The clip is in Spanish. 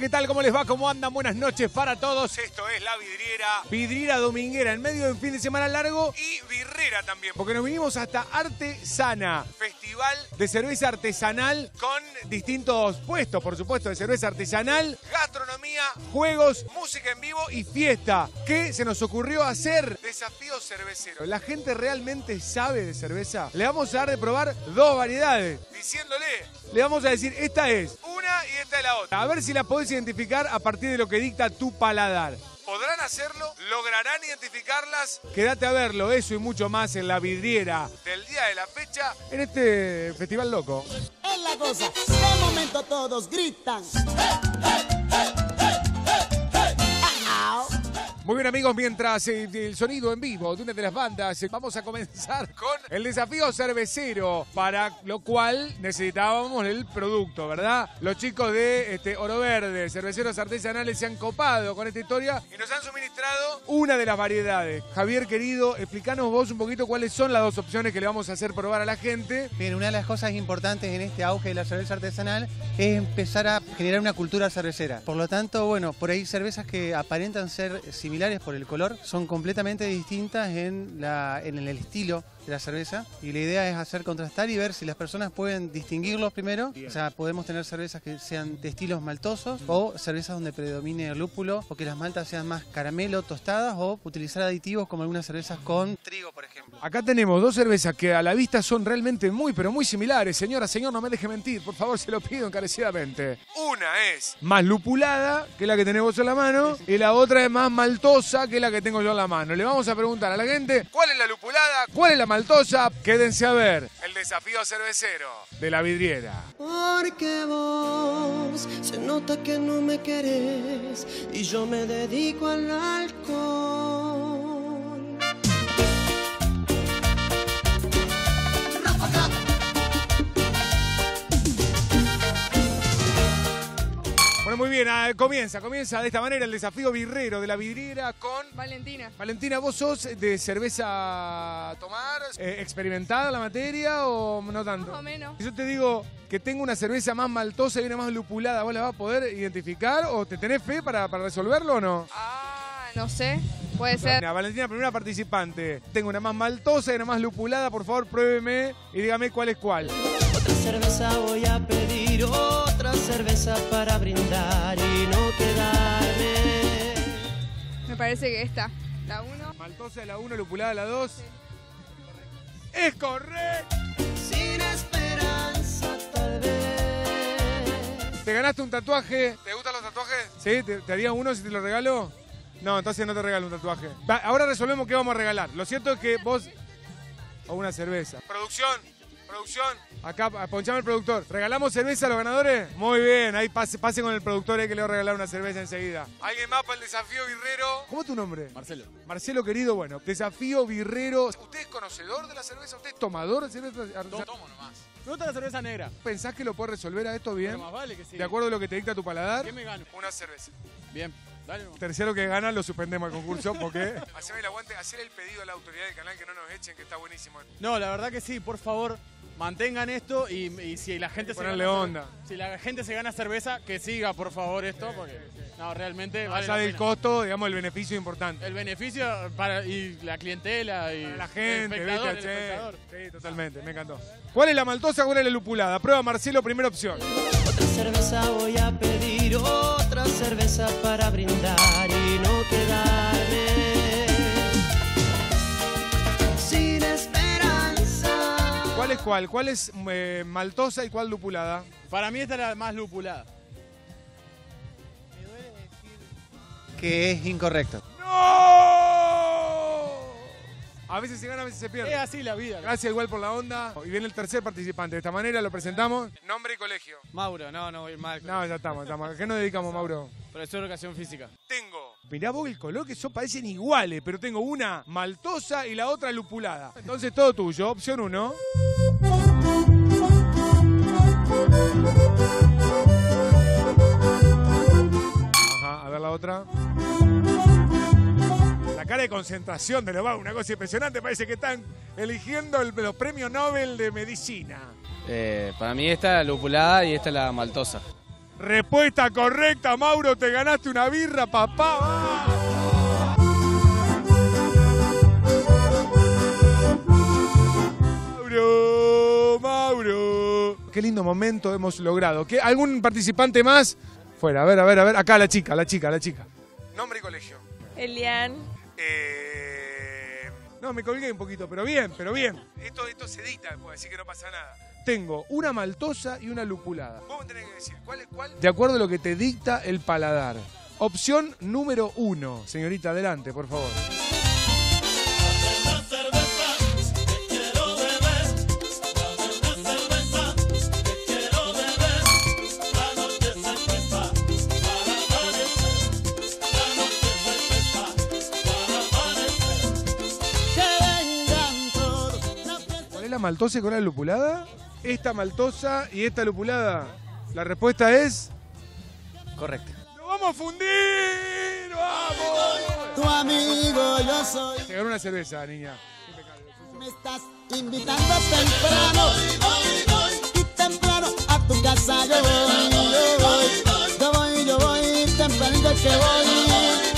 ¿qué tal? ¿Cómo les va? ¿Cómo andan? Buenas noches para todos. Esto es La Vidriera. Vidriera dominguera en medio de un fin de semana largo y birrera también. Porque nos vinimos hasta Artesana, festival de cerveza artesanal con distintos puestos, por supuesto, de cerveza artesanal, gastronomía, juegos, música en vivo y fiesta. ¿Qué se nos ocurrió hacer? Desafío cervecero. ¿La gente realmente sabe de cerveza? Le vamos a dar de probar dos variedades, diciéndole, le vamos a decir, esta es una y esta es la otra. A ver si la podés identificar a partir de lo que dicta tu paladar. ¿Podrán hacerlo? ¿Lograrán identificarlas? Quédate a verlo, eso y mucho más en La Vidriera del día de la fecha en este festival loco. Es la cosa, de momento todos gritan. Muy bien, amigos, mientras el sonido en vivo de una de las bandas, vamos a comenzar con el desafío cervecero, para lo cual necesitábamos el producto, ¿verdad? Los chicos de Oro Verde, cerveceros artesanales, se han copado con esta historia y nos han suministrado una de las variedades. Javier, querido, explícanos vos un poquito cuáles son las dos opciones que le vamos a hacer probar a la gente. Bien, una de las cosas importantes en este auge de la cerveza artesanal es empezar a generar una cultura cervecera. Por lo tanto, bueno, por ahí cervezas que aparentan ser similares por el color, son completamente distintas en el estilo de la cerveza, y la idea es hacer contrastar y ver si las personas pueden distinguirlos primero. O sea, podemos tener cervezas que sean de estilos maltosos o cervezas donde predomine el lúpulo, o que las maltas sean más caramelo, tostadas, o utilizar aditivos como algunas cervezas con trigo, por ejemplo. Acá tenemos dos cervezas que a la vista son realmente muy, pero muy similares. Señora, señor, no me deje mentir, por favor, se lo pido encarecidamente. Una es más lupulada, que es la que tenemos en la mano, y la otra es más maltosa, que es la que tengo yo en la mano. Le vamos a preguntar a la gente cuál es la lupulada, cuál es la maltosa. Quédense a ver el desafío cervecero de La Vidriera. Porque vos se nota que no me querés y yo me dedico al alcohol. Bueno, muy bien, comienza de esta manera el desafío birrero de La Vidriera con Valentina. Valentina, ¿vos sos de cerveza tomar, experimentada la materia o no tanto? Más o menos. Si yo te digo que tengo una cerveza más maltosa y una más lupulada, ¿vos la vas a poder identificar o te tenés fe para resolverlo o no? No sé, puede ser. Mira, Valentina, primera participante. Tengo una más maltosa y una más lupulada, por favor, pruébeme y dígame cuál es cuál. Otra cerveza voy a pedir, otra cerveza para brindar y no quedarme. Me parece que esta, la 1. Maltosa de la 1, lupulada de la 2. Sí. ¡Es correcto! Sin esperanza tal vez. ¿Te ganaste un tatuaje? ¿Te gustan los tatuajes? ¿Sí? ¿Te haría uno si te lo regalo? No, entonces no te regalo un tatuaje. Ahora resolvemos qué vamos a regalar. Lo cierto es que vos... O una cerveza. Producción. Acá, ponchame el productor. ¿Regalamos cerveza a los ganadores? Muy bien, ahí pase con el productor que le voy a regalar una cerveza enseguida. ¿Alguien más para el desafío birrero? ¿Cómo es tu nombre? Marcelo. Marcelo, querido, bueno, desafío birrero. ¿Usted es conocedor de la cerveza? ¿Usted es tomador de cerveza? Tomo nomás. Me gusta la cerveza negra. ¿Pensás que lo puedes resolver a esto bien? Pero más vale que sí. ¿De acuerdo a lo que te dicta tu paladar? ¿Qué me gano? Una cerveza. Bien, dale nomás. Tercero que gana, lo suspendemos al concurso porque... Haceme el aguante, hacer el pedido a la autoridad del canal que no nos echen, que está buenísimo. No, la verdad que sí, por favor, mantengan esto y si la gente Ponerle onda. Si la gente se gana cerveza, que siga, por favor, esto, porque no, realmente vale allá la del pena. costo, digamos, el beneficio es importante. El beneficio y la clientela y para la gente, el espectador. Sí, totalmente, me encantó. ¿Cuál es la maltosa, cuál es la lupulada? Prueba, Marcelo, primera opción. Otra cerveza voy a pedir, otra cerveza para brindar y no quedarme sin esperanza. ¿Cuál es cuál? ¿Cuál es maltosa y cuál lupulada? Para mí esta es la más lupulada. Me duele decir que es incorrecto. ¡No! A veces se gana, a veces se pierde. Es así la vida. Gracias igual por la onda. Y viene el tercer participante. De esta manera lo presentamos. Nombre y colegio. Mauro, no voy mal. No, ya estamos. ¿A qué nos dedicamos, Mauro? Profesor de educación física. Tengo. Mirá vos el color, que son parecen iguales, pero tengo una maltosa y la otra lupulada. Entonces todo tuyo. Opción 1. Ajá, a ver la otra. La cara de concentración de los vagos, una cosa impresionante. Parece que están eligiendo los premios Nobel de medicina. Para mí esta es la lupulada y esta es la maltosa. Respuesta correcta, Mauro, te ganaste una birra, papá. Mauro. Qué lindo momento hemos logrado. ¿Algún participante más? Fuera, a ver. Acá la chica. Nombre y colegio. Elian. No, me colgué un poquito, pero bien. Esto se edita después, así que no pasa nada. Tengo una maltosa y una lupulada. Vos me tenés que decir, ¿cuál es cuál? De acuerdo a lo que te dicta el paladar. Opción número 1. Señorita, adelante, por favor. ¿La maltosa con la lupulada? Esta maltosa y esta lupulada. La respuesta es... Correcto. ¡Nos vamos a fundir! ¡Vamos! Tu amigo yo soy. Te ganó una cerveza, niña. Me estás invitando temprano. Y temprano a tu casa yo voy. Yo voy tempranito que voy.